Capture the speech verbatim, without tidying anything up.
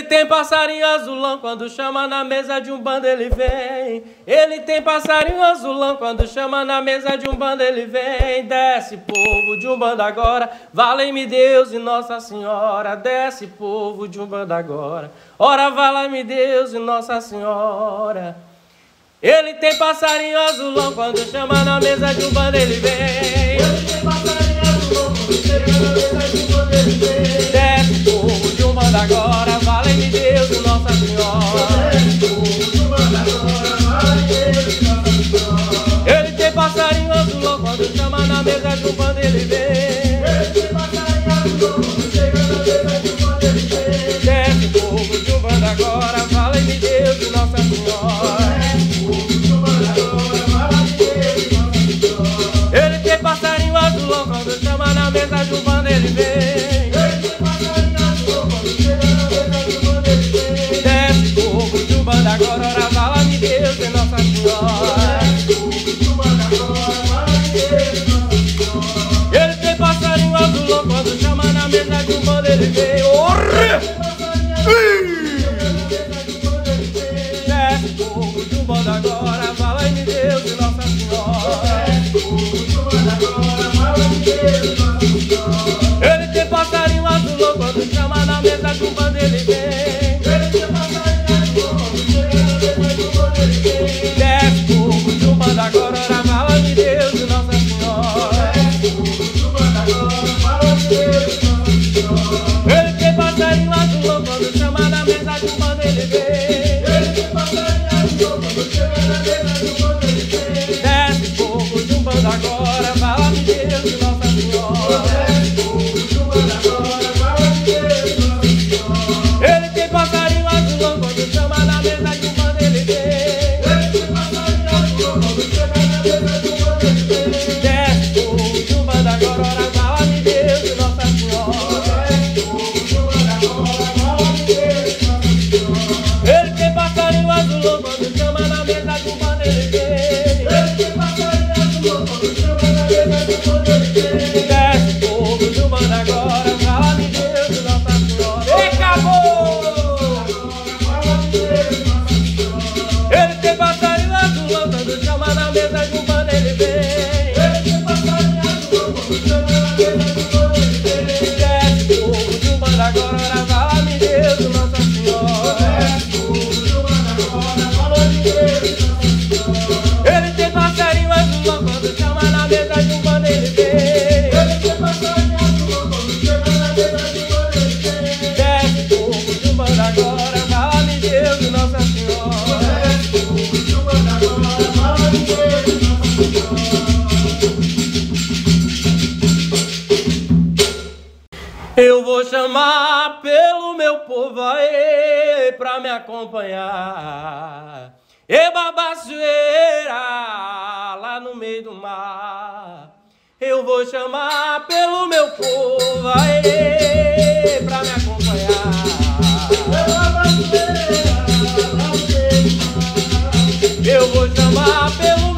tem passarinho azulão, quando chama na mesa de um bando ele vem. Ele tem passarinho azulão, quando chama na mesa de um bando ele vem. Desce, povo de um bando agora, valem-me Deus e Nossa Senhora. Desce, povo de um bando agora, ora valem-me Deus e Nossa Senhora. Ele tem passarinho azulão, quando chama na mesa de um bando ele vem. Ele tem passarinho azulão, quando chega na mesa de um bando ele vem. Desce, povo de um bando agora, valem-me Deus e Nossa Senhora. Desce, povo de um bando agora, valem-me Deus e Nossa Senhora. Ele tem passarinho azulão, quando chama na mesa de um bando ele vem. Ele tem passarinho azulão, quando chega na mesa de um bando ele vem. Desce, povo de um bando agora, valem-me Deus e Nossa Senhora. Ele tem passarinho azulão, quando chama na mesa de um bando ele vem. Ele tem passarinho azulão, quando chega na mesa de um bando ele vem. Desce, povo de um bando agora, ora vala-me Deus e Nossa Senhora. Desce, povo de um bando agora, vala-me Deus e Nossa Senhora. Ele tem passarinho azulão, quando chama na mesa de um bando ele vem. Orre! Desce, povo de um bando agora, vala-me Deus e Nossa Senhora. Ele tem passarinho azulão, quando chama na mesa de um bando ele vem. Ele tem passarinho azulão, quando chega na mesa de um bando ele vem. Desce, povo de um bando agora, ora vala-me Deus e Nossa Senhora. Desce, povo de um bando agora, vala-me Deus e Nossa Senhora. Ele tem passarinho azulão, quando chama na mesa de um bando ele vem. Ele tem passarinho azulão, quando chega na mesa de um bando ele vem. Desce, povo de um bando agora, vala-me Deus e Nossa Senhora. Ele tem passarinho azulão, quando chama na mesa de um bando ele vem. Ele tem passarinho azulão, quando chega na mesa de um bando ele vem. Desce, povo de um bando agora, ora vala-me Deus e Nossa Senhora. Desce, povo de um bando agora, vala-me Deus e Nossa Senhora. Ele tem passarinho azulão, quando chama na mesa de um bando ele vem. Ele tem passarinho azulão, quando chama na mesa de um bando ele vem. Desce, povo de um bando agora, vala-me Deus e Nossa Senhora. E acabou! Ele tem passarinho azulão, quando chama na mesa de um bando ele vem. Ele tem passarinho azulão, quando chama na mesa de um bando ele vem. Desce, povo de um bando agora, ora vala-me Deus e Nossa Senhora. Desce, povo de um bando agora, vala-me Deus e Nossa Senhora. Ele tem passarinho azulão, quando chama na mesa de um bando ele vem. Ele tem passarinho azulão, quando chega na mesa de um bando ele vem. Desce, povo de um bando agora, vala-me Deus e Nossa Senhora. Desce, povo de um bando agora, vala-me Deus e Nossa Senhora. Eu vou chamar pelo meu povo aí pra me acompanhar. E babaçoeira lá no meio do mar. Eu vou chamar pelo meu povo aí pra me acompanhar. E babaçoeira lá no meio do mar. Eu vou chamar pelo